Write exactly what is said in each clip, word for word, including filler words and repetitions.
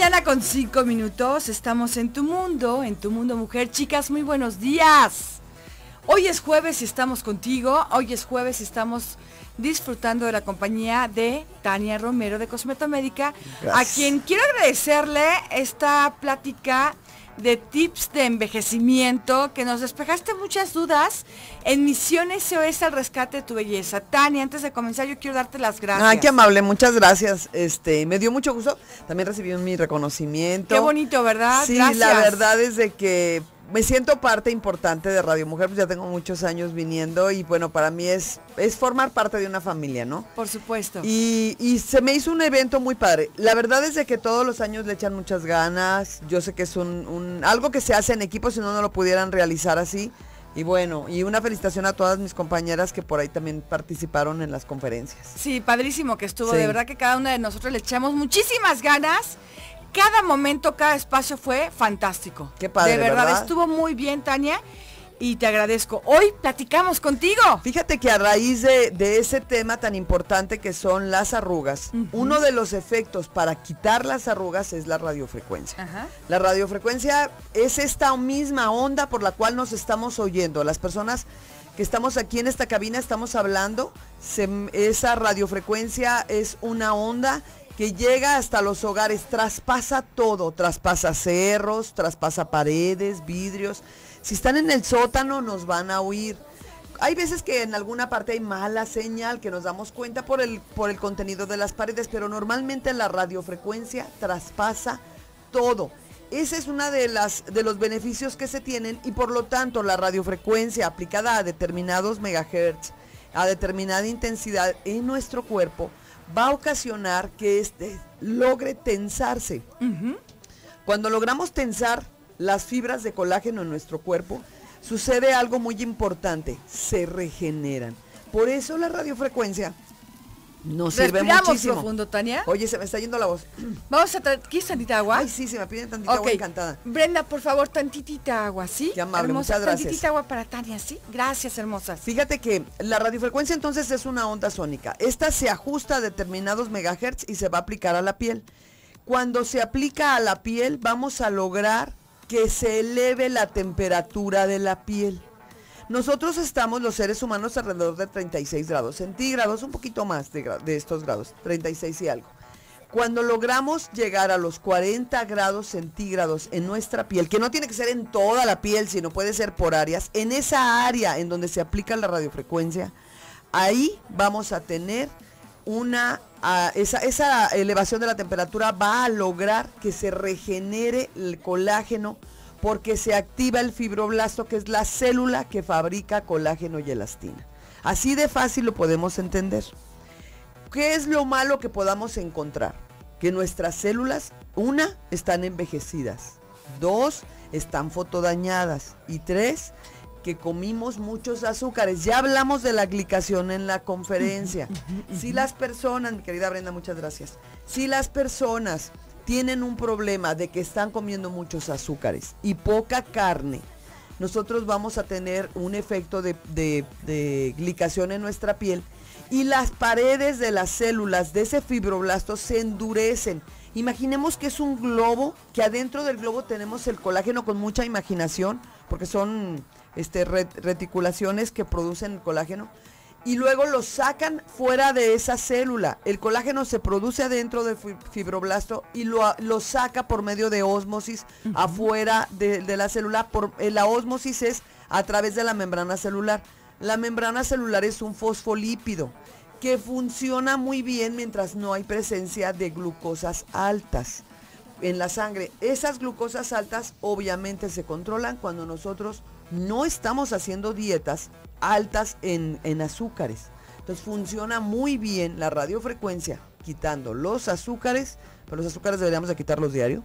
mañana con cinco minutos, estamos en tu mundo, en tu mundo mujer. Chicas, muy buenos días. Hoy es jueves y estamos contigo, hoy es jueves y estamos disfrutando de la compañía de Tania Romero de Cosmetomédica, a quien quiero agradecerle esta plática de tips de envejecimiento, que nos despejaste muchas dudas en Misión S O S al rescate de tu belleza. Tania, antes de comenzar yo quiero darte las gracias. Ay, qué amable, muchas gracias. Este, me dio mucho gusto. También recibí mi reconocimiento. Qué bonito, ¿verdad? Sí, gracias. La verdad es de que me siento parte importante de Radio Mujer, pues ya tengo muchos años viniendo y bueno, para mí es, es formar parte de una familia, ¿no? Por supuesto. Y, y se me hizo un evento muy padre. La verdad es de que todos los años le echan muchas ganas. Yo sé que es un, un algo que se hace en equipo, si no, no lo pudieran realizar así. Y bueno, y una felicitación a todas mis compañeras que por ahí también participaron en las conferencias. Sí, padrísimo que estuvo. Sí. De verdad que cada una de nosotros le echamos muchísimas ganas. Cada momento, cada espacio fue fantástico. Qué padre, de verdad, ¿verdad? Estuvo muy bien, Tania, y te agradezco. Hoy platicamos contigo. Fíjate que a raíz de, de ese tema tan importante que son las arrugas, uh-huh. uno de los efectos para quitar las arrugas es la radiofrecuencia. Uh-huh. La radiofrecuencia es esta misma onda por la cual nos estamos oyendo. Las personas que estamos aquí en esta cabina estamos hablando, se, esa radiofrecuencia es una onda que llega hasta los hogares, traspasa todo, traspasa cerros, traspasa paredes, vidrios. Si están en el sótano nos van a oír. Hay veces que en alguna parte hay mala señal que nos damos cuenta por el, por el contenido de las paredes, pero normalmente la radiofrecuencia traspasa todo. Ese es uno de, las, de los beneficios que se tienen y por lo tanto la radiofrecuencia aplicada a determinados megahertz, a determinada intensidad en nuestro cuerpo, va a ocasionar que este logre tensarse. Uh-huh. Cuando logramos tensar las fibras de colágeno en nuestro cuerpo, sucede algo muy importante, se regeneran. Por eso la radiofrecuencia nos sirve muchísimo. Profundo, Tania. Oye, se me está yendo la voz. Vamos a traer, ¿quieres tantita agua? Ay, sí, se me piden tantita okay. agua, encantada. Brenda, por favor, tantitita agua, ¿sí? Qué amable, hermosa, muchas gracias. Tantitita agua para Tania, ¿sí? Gracias, hermosas. Fíjate que la radiofrecuencia entonces es una onda sónica. Esta se ajusta a determinados megahertz y se va a aplicar a la piel. Cuando se aplica a la piel, vamos a lograr que se eleve la temperatura de la piel. Nosotros estamos, los seres humanos, alrededor de treinta y seis grados centígrados, un poquito más de, de estos grados, treinta y seis y algo. Cuando logramos llegar a los cuarenta grados centígrados en nuestra piel, que no tiene que ser en toda la piel, sino puede ser por áreas, en esa área en donde se aplica la radiofrecuencia, ahí vamos a tener una, uh, esa, esa elevación de la temperatura va a lograr que se regenere el colágeno, porque se activa el fibroblasto, que es la célula que fabrica colágeno y elastina. Así de fácil lo podemos entender. ¿Qué es lo malo que podamos encontrar? Que nuestras células, una, están envejecidas, dos, están fotodañadas y tres, que comimos muchos azúcares. Ya hablamos de la glicación en la conferencia. Si las personas, mi querida Brenda, muchas gracias. Si las personas tienen un problema de que están comiendo muchos azúcares y poca carne, nosotros vamos a tener un efecto de, de, de glicación en nuestra piel y las paredes de las células de ese fibroblasto se endurecen. Imaginemos que es un globo, que adentro del globo tenemos el colágeno con mucha imaginación, porque son este, reticulaciones que producen el colágeno. Y luego lo sacan fuera de esa célula. El colágeno se produce adentro del fibroblasto y lo, lo saca por medio de ósmosis uh-huh. afuera de, de la célula. Por, eh, la ósmosis es a través de la membrana celular. La membrana celular es un fosfolípido que funciona muy bien mientras no hay presencia de glucosas altas en la sangre. Esas glucosas altas obviamente se controlan cuando nosotros no estamos haciendo dietas altas en, en azúcares. Entonces funciona muy bien la radiofrecuencia quitando los azúcares, pero los azúcares deberíamos de quitarlos diario,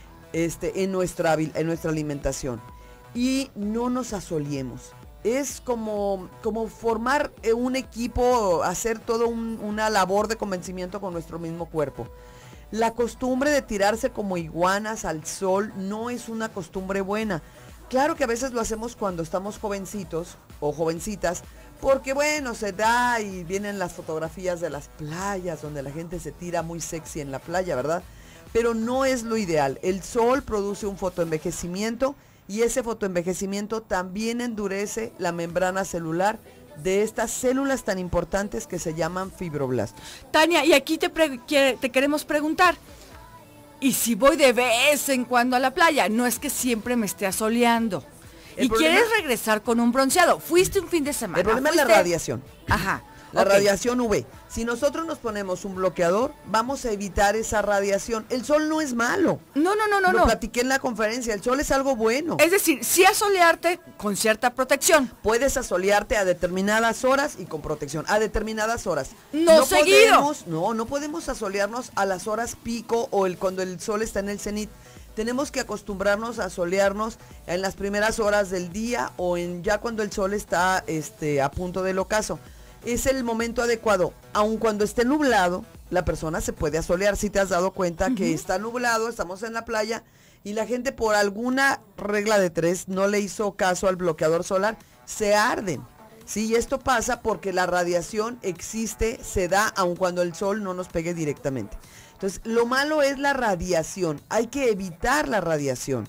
este, en, nuestra, en nuestra alimentación. Y no nos asoliemos. Es como, como formar un equipo, hacer toda un, una labor de convencimiento con nuestro mismo cuerpo. La costumbre de tirarse como iguanas al sol no es una costumbre buena. Claro que a veces lo hacemos cuando estamos jovencitos o jovencitas, porque bueno, se da y vienen las fotografías de las playas donde la gente se tira muy sexy en la playa, ¿verdad? pero no es lo ideal. El sol produce un fotoenvejecimiento y ese fotoenvejecimiento también endurece la membrana celular de estas células tan importantes que se llaman fibroblastos. Tania, y aquí te, te queremos preguntar, ¿y si voy de vez en cuando a la playa? No es que siempre me esté asoleando. Y problema, quieres regresar con un bronceado. Fuiste un fin de semana. El problema ¿Fuiste? es la radiación. Ajá. La okay. radiación U V. Si nosotros nos ponemos un bloqueador, vamos a evitar esa radiación. El sol no es malo. No, no, no, no. Lo no. platiqué en la conferencia. El sol es algo bueno. Es decir, sí asolearte con cierta protección. Puedes asolearte a determinadas horas y con protección. A determinadas horas. No, no seguido. Podemos, no, no podemos asolearnos a las horas pico o el, cuando el sol está en el cenit. Tenemos que acostumbrarnos a solearnos en las primeras horas del día o en ya cuando el sol está este, a punto del ocaso. Es el momento adecuado. Aun cuando esté nublado, la persona se puede asolear. Si te has dado cuenta uh-huh. que está nublado, estamos en la playa y la gente por alguna regla de tres no le hizo caso al bloqueador solar, se arden. Sí, y esto pasa porque la radiación existe, se da aun cuando el sol no nos pegue directamente. Entonces, lo malo es la radiación, hay que evitar la radiación.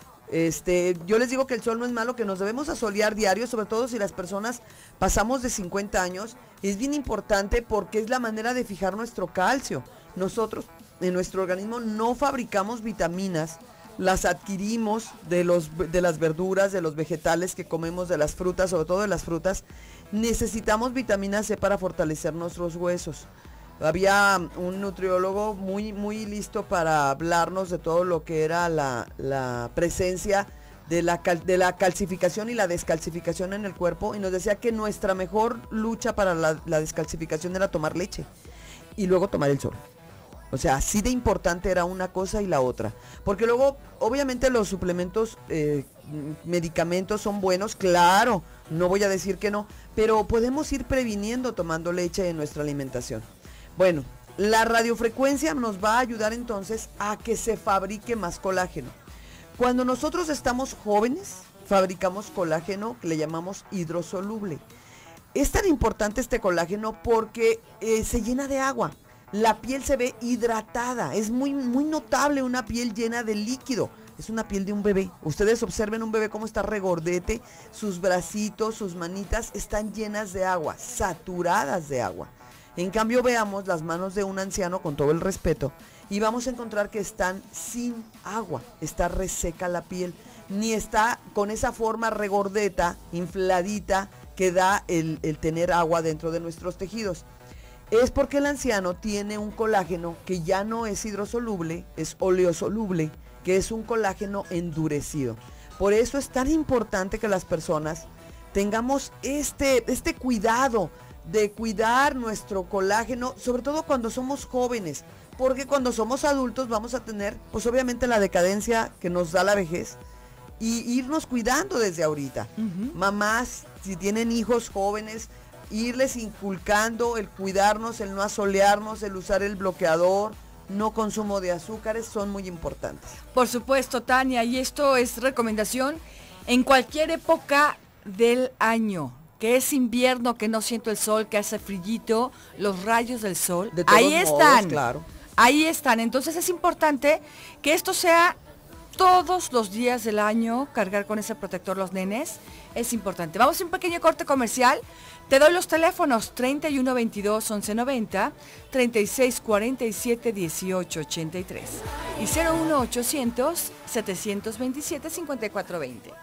Este, yo les digo que el sol no es malo, que nos debemos asolear diario, sobre todo si las personas pasamos de cincuenta años, es bien importante porque es la manera de fijar nuestro calcio. Nosotros, en nuestro organismo, no fabricamos vitaminas, las adquirimos de, los, de las verduras, de los vegetales que comemos, de las frutas, sobre todo de las frutas. Necesitamos vitamina C para fortalecer nuestros huesos. Había un nutriólogo muy, muy listo para hablarnos de todo lo que era la, la presencia de la, cal, de la calcificación y la descalcificación en el cuerpo y nos decía que nuestra mejor lucha para la, la descalcificación era tomar leche y luego tomar el sol. O sea, así de importante era una cosa y la otra. Porque luego, obviamente los suplementos, eh, medicamentos son buenos, claro, no voy a decir que no, pero podemos ir previniendo tomando leche en nuestra alimentación. Bueno, la radiofrecuencia nos va a ayudar entonces a que se fabrique más colágeno. Cuando nosotros estamos jóvenes, fabricamos colágeno que le llamamos hidrosoluble. Es tan importante este colágeno porque eh, se llena de agua. La piel se ve hidratada, es muy, muy notable una piel llena de líquido. Es una piel de un bebé. Ustedes observen un bebé cómo está regordete, sus bracitos, sus manitas están llenas de agua, saturadas de agua. En cambio veamos las manos de un anciano con todo el respeto y vamos a encontrar que están sin agua, está reseca la piel, ni está con esa forma regordeta, infladita que da el, el tener agua dentro de nuestros tejidos. Es porque el anciano tiene un colágeno que ya no es hidrosoluble, es oleosoluble, que es un colágeno endurecido. Por eso es tan importante que las personas tengamos este, este cuidado de cuidar nuestro colágeno, sobre todo cuando somos jóvenes, porque cuando somos adultos vamos a tener, pues obviamente la decadencia que nos da la vejez y irnos cuidando desde ahorita. Uh-huh. Mamás, si tienen hijos jóvenes, irles inculcando el cuidarnos, el no asolearnos, el usar el bloqueador, no consumo de azúcares, son muy importantes. Por supuesto, Tania, y esto es recomendación en cualquier época del año. Que es invierno, que no siento el sol, que hace frillito, los rayos del sol, de todos ahí modos, están, claro. Ahí están. Entonces es importante que esto sea todos los días del año, cargar con ese protector los nenes, es importante. Vamos a un pequeño corte comercial. Te doy los teléfonos treinta y uno veintidós once noventa, treinta y seis cuarenta y siete dieciocho ochenta y tres y cero uno ochocientos setecientos veintisiete cincuenta y cuatro veinte.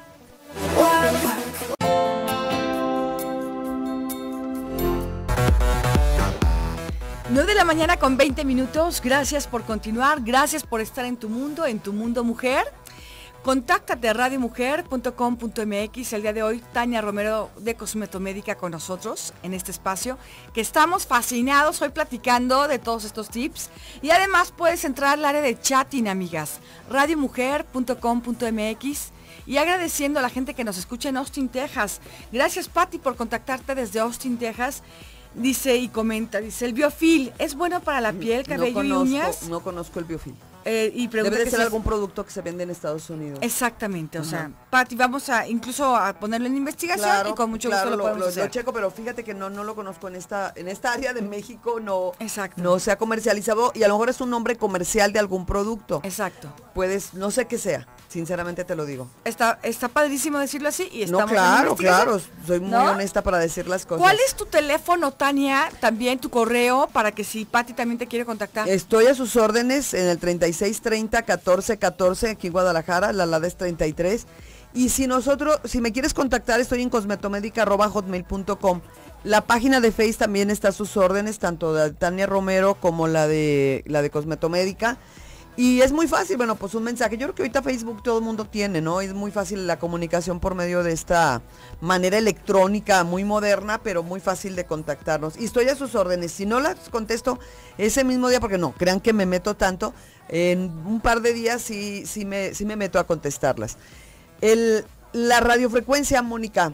nueve de la mañana con veinte minutos, gracias por continuar, gracias por estar en tu mundo, en tu mundo mujer. Contáctate a radio mujer punto com punto m x. El día de hoy, Tania Romero de Cosmetomédica con nosotros en este espacio, que estamos fascinados hoy platicando de todos estos tips. Y además puedes entrar al área de chatting, amigas, radio mujer punto com punto m x. Y agradeciendo a la gente que nos escucha en Austin, Texas. Gracias, Patti, por contactarte desde Austin, Texas. Dice y comenta, dice, el Biofil, ¿es bueno para la piel, cabello no conozco, y uñas? No conozco el Biofil. Eh, y Debe de ser si algún es... producto que se vende en Estados Unidos. Exactamente, o uh-huh. sea, Pati, vamos a incluso a ponerlo en investigación Claro, y con mucho claro, gusto lo, lo, podemos lo, hacer. lo checo, pero fíjate que no, no lo conozco en esta, en esta área de México, no, Exacto. no se ha comercializado y a lo mejor es un nombre comercial de algún producto. Exacto. Puedes, no sé qué sea, sinceramente te lo digo. Está, está padrísimo decirlo así y estamos No, claro, en investigación, claro, soy muy ¿no? honesta para decir las cosas. ¿Cuál es tu teléfono, Tania? También tu correo, para que si Pati también te quiere contactar. Estoy a sus órdenes en el treinta y seis treinta catorce catorce aquí en Guadalajara, la Lada es treinta y tres. Y si nosotros, si me quieres contactar, estoy en cosmetomedica arroba hotmail punto com. La página de Face también está a sus órdenes, tanto de Tania Romero como la de la de Cosmetomédica. Y es muy fácil, bueno, pues un mensaje. Yo creo que ahorita Facebook todo el mundo tiene, ¿no? Es muy fácil la comunicación por medio de esta manera electrónica, muy moderna, pero muy fácil de contactarnos. Y estoy a sus órdenes. Si no las contesto ese mismo día, porque no, crean que me meto tanto, en un par de días sí, sí, me, sí me meto a contestarlas. El, la radiofrecuencia, Mónica,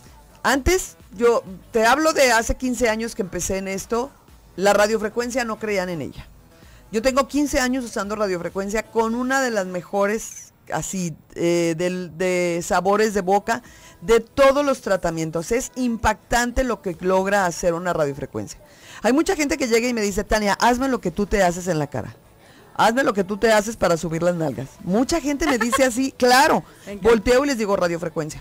antes, yo te hablo de hace quince años que empecé en esto, la radiofrecuencia no creían en ella. Yo tengo quince años usando radiofrecuencia con una de las mejores, así, eh, de, de sabores de boca, de todos los tratamientos. Es impactante lo que logra hacer una radiofrecuencia. Hay mucha gente que llega y me dice, Tania, hazme lo que tú te haces en la cara. Hazme lo que tú te haces para subir las nalgas. Mucha gente me dice así, claro. Volteo y les digo radiofrecuencia.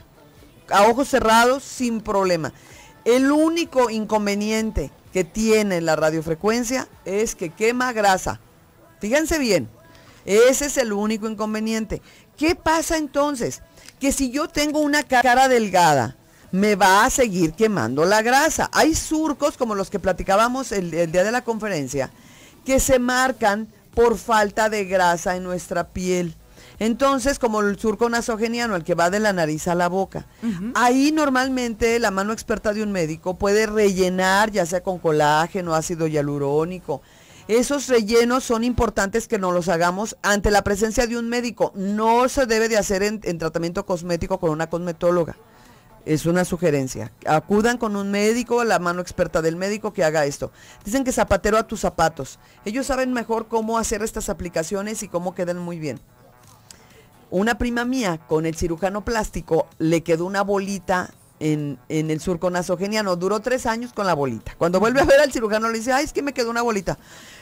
A ojos cerrados, sin problema. El único inconveniente que tiene la radiofrecuencia es que quema grasa. Fíjense bien, ese es el único inconveniente. ¿Qué pasa entonces? Que si yo tengo una cara delgada, me va a seguir quemando la grasa. Hay surcos, como los que platicábamos el, el día de la conferencia, que se marcan por falta de grasa en nuestra piel. Entonces, como el surco nasogeniano, el que va de la nariz a la boca, uh-huh. Ahí normalmente la mano experta de un médico puede rellenar, ya sea con colágeno, ácido hialurónico. Esos rellenos son importantes que nos los hagamos ante la presencia de un médico. No se debe de hacer en, en tratamiento cosmético con una cosmetóloga. Es una sugerencia. Acudan con un médico, la mano experta del médico que haga esto. Dicen que zapatero a tus zapatos. Ellos saben mejor cómo hacer estas aplicaciones y cómo quedan muy bien. Una prima mía con el cirujano plástico le quedó una bolita en, en el surco nasogeniano. Duró tres años con la bolita. Cuando vuelve a ver al cirujano le dice, ay, es que me quedó una bolita.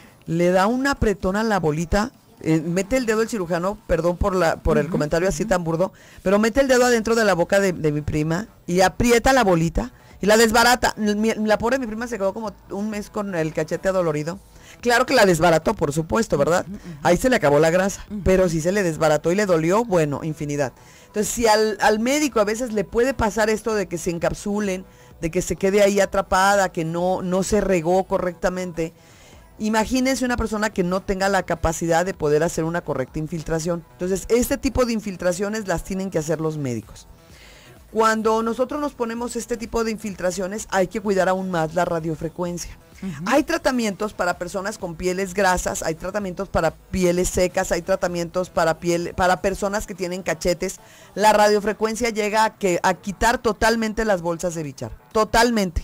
Le da una apretón a la bolita. Eh, mete el dedo el cirujano, perdón por la por el uh-huh, comentario así uh-huh. tan burdo, pero mete el dedo adentro de la boca de, de mi prima y aprieta la bolita y la desbarata. Mi, la pobre mi prima se quedó como un mes con el cachete adolorido. Claro que la desbarató, por supuesto, ¿verdad? Uh-huh, uh-huh. Ahí se le acabó la grasa, uh-huh. pero si se le desbarató y le dolió, bueno, infinidad. Entonces, si al, al médico a veces le puede pasar esto de que se encapsulen, de que se quede ahí atrapada, que no, no se regó correctamente, imagínense una persona que no tenga la capacidad de poder hacer una correcta infiltración. Entonces, este tipo de infiltraciones las tienen que hacer los médicos. Cuando nosotros nos ponemos este tipo de infiltraciones, hay que cuidar aún más la radiofrecuencia. Uh-huh. Hay tratamientos para personas con pieles grasas, hay tratamientos para pieles secas, hay tratamientos para piel, para personas que tienen cachetes. La radiofrecuencia llega a, que, a quitar totalmente las bolsas de bichar, totalmente.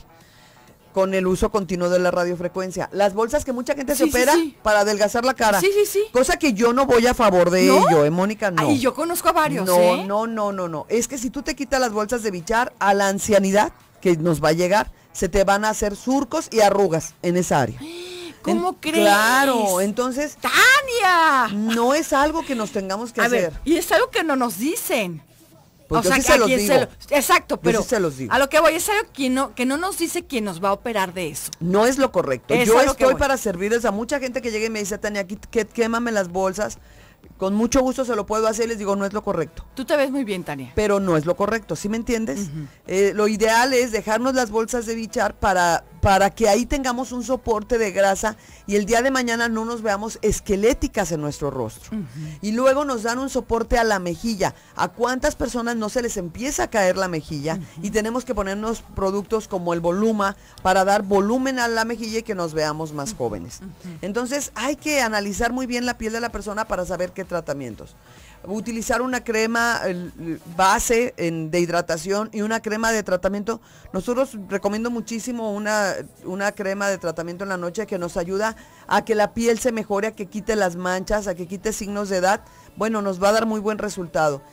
Con el uso continuo de la radiofrecuencia. Las bolsas que mucha gente sí, se opera sí, sí. para adelgazar la cara. Sí, sí, sí. Cosa que yo no voy a favor de ¿No? ello, ¿eh, Mónica? No. Ay, yo conozco a varios, No, ¿eh? no, no, no, no. Es que si tú te quitas las bolsas de bichar, a la ancianidad que nos va a llegar, se te van a hacer surcos y arrugas en esa área. ¿Cómo en, crees? Claro, entonces... ¡Tania! No es algo que nos tengamos que a hacer. Ver, y es algo que no nos dicen. Pues o sea, sí se los digo. Se lo, exacto, pero sí se los digo. A lo que voy es algo que no, que no nos dice quién nos va a operar de eso. No es lo correcto. Es Yo estoy para servirles a mucha gente que llegue y me dice, Tania, aquí que, quémame las bolsas. Con mucho gusto se lo puedo hacer y les digo, no es lo correcto. Tú te ves muy bien, Tania. Pero no es lo correcto, ¿sí me entiendes? Uh-huh. Eh, lo ideal es dejarnos las bolsas de bichar para, para que ahí tengamos un soporte de grasa y el día de mañana no nos veamos esqueléticas en nuestro rostro. Uh-huh. Y luego nos dan un soporte a la mejilla. ¿A cuántas personas no se les empieza a caer la mejilla? Uh-huh. Y tenemos que ponernos productos como el Voluma para dar volumen a la mejilla y que nos veamos más uh-huh. jóvenes. Uh-huh. Entonces hay que analizar muy bien la piel de la persona para saber qué tratamientos. Utilizar una crema el, base en, de hidratación y una crema de tratamiento. Nosotros recomiendo muchísimo una, una crema de tratamiento en la noche que nos ayuda a que la piel se mejore, a que quite las manchas, a que quite signos de edad. Bueno, nos va a dar muy buen resultado.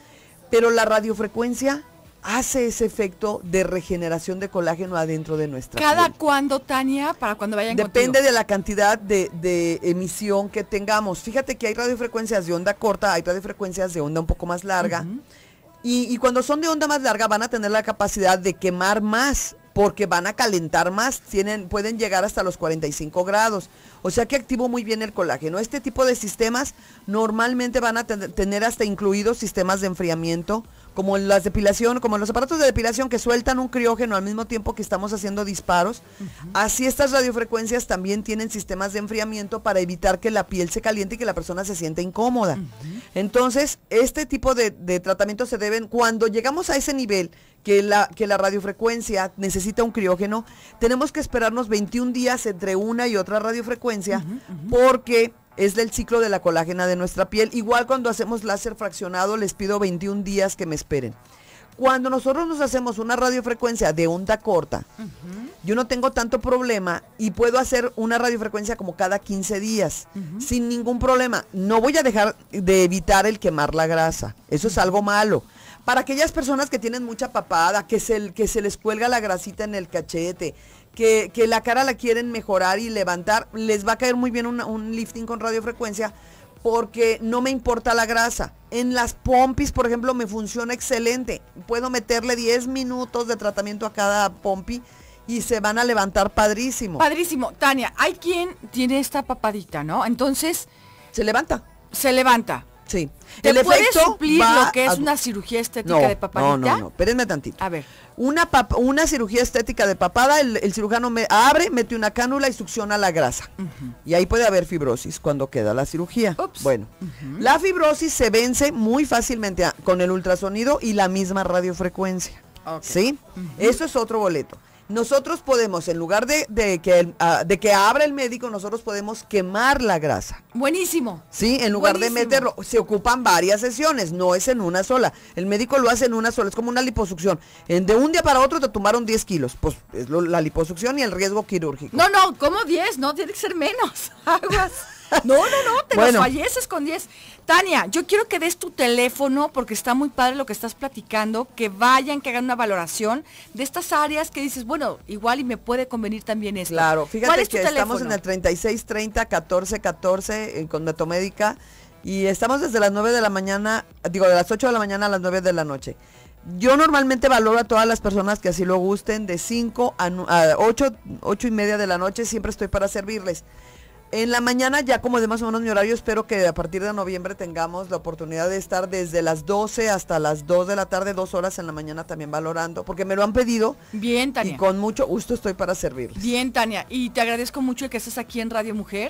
pero la radiofrecuencia hace ese efecto de regeneración de colágeno adentro de nuestra ¿Cada piel. cuándo, Tania, para cuando vayan Depende contigo? de la cantidad de, de emisión que tengamos. Fíjate que hay radiofrecuencias de onda corta, hay radiofrecuencias de onda un poco más larga. Uh-huh. y, y cuando son de onda más larga van a tener la capacidad de quemar más, porque van a calentar más, tienen, pueden llegar hasta los cuarenta y cinco grados. O sea que activo muy bien el colágeno. Este tipo de sistemas normalmente van a ten, tener hasta incluidos sistemas de enfriamiento, como las depilación, como los aparatos de depilación que sueltan un criógeno al mismo tiempo que estamos haciendo disparos. Uh-huh. Así estas radiofrecuencias también tienen sistemas de enfriamiento para evitar que la piel se caliente y que la persona se sienta incómoda. Uh-huh. Entonces, este tipo de, de tratamientos se deben, cuando llegamos a ese nivel, que la, que la radiofrecuencia necesita un criógeno, tenemos que esperarnos veintiún días entre una y otra radiofrecuencia, uh-huh, uh-huh. porque es del ciclo de la colágena de nuestra piel. Igual cuando hacemos láser fraccionado, les pido veintiún días que me esperen. Cuando nosotros nos hacemos una radiofrecuencia de onda corta, uh-huh. yo no tengo tanto problema y puedo hacer una radiofrecuencia como cada quince días, uh-huh. sin ningún problema. No voy a dejar de evitar el quemar la grasa, eso es algo malo. Para aquellas personas que tienen mucha papada, que se, que se les cuelga la grasita en el cachete, que, que la cara la quieren mejorar y levantar, les va a caer muy bien una, un lifting con radiofrecuencia, porque no me importa la grasa. En las pompis, por ejemplo, me funciona excelente. Puedo meterle diez minutos de tratamiento a cada pompi y se van a levantar padrísimo. Padrísimo. Tania, hay quien tiene esta papadita, ¿no? Entonces... Se levanta. Se levanta. Sí. ¿Te el puedes efecto suplir va lo que es a... una cirugía estética no, de papadita? No, no, no, espérenme tantito. A ver. Una, pap una cirugía estética de papada, el, el cirujano me abre, mete una cánula y succiona la grasa. Uh-huh. Y ahí puede haber fibrosis cuando queda la cirugía. Ups. Bueno, uh-huh. la fibrosis se vence muy fácilmente a, con el ultrasonido y la misma radiofrecuencia. Okay. ¿Sí? Uh-huh. Eso es otro boleto. Nosotros podemos, en lugar de, de, que, el, uh, de que abra el médico, nosotros podemos quemar la grasa. Buenísimo. Sí, en lugar Buenísimo. de meterlo. Se ocupan varias sesiones, no es en una sola. El médico lo hace en una sola, es como una liposucción. En, de un día para otro te tomaron diez kilos. Pues es lo, la liposucción y el riesgo quirúrgico. No, no, ¿cómo diez? No, tiene que ser menos. Aguas. No, no, no, te bueno. Los falleces con diez. Tania, yo quiero que des tu teléfono porque está muy padre lo que estás platicando, que vayan, que hagan una valoración de estas áreas que dices, bueno, igual y me puede convenir también esto. Claro, fíjate es que teléfono? Estamos en el treinta y seis treinta catorce catorce eh, con Metomédica y estamos desde las nueve de la mañana, digo, de las ocho de la mañana a las nueve de la noche. Yo normalmente valoro a todas las personas que así lo gusten, de cinco a ocho, ocho y media de la noche, siempre estoy para servirles. En la mañana, ya como de más o menos mi horario, espero que a partir de noviembre tengamos la oportunidad de estar desde las doce hasta las dos de la tarde, dos horas en la mañana también valorando, porque me lo han pedido. Bien, Tania. Y con mucho gusto estoy para servirles. Bien, Tania, y te agradezco mucho el que estés aquí en Radio Mujer.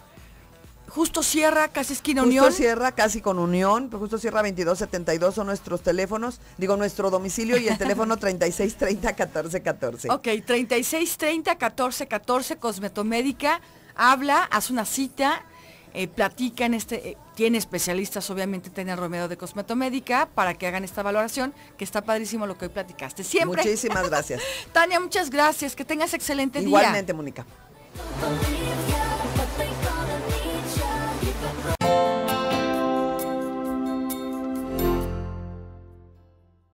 Justo Sierra, casi esquina Unión. Justo Sierra, casi con Unión, Justo Sierra veintidós setenta y dos son nuestros teléfonos, digo nuestro domicilio y el teléfono treinta y seis treinta catorce catorce. Ok, treinta y seis treinta catorce catorce, Cosmetomédica. Habla, haz una cita, eh, platica en este, eh, tiene especialistas obviamente, Tania Romero de Cosmetomédica, para que hagan esta valoración, que está padrísimo lo que hoy platicaste. Siempre. Muchísimas gracias. Tania, muchas gracias, que tengas excelente Igualmente, día. Igualmente, Mónica.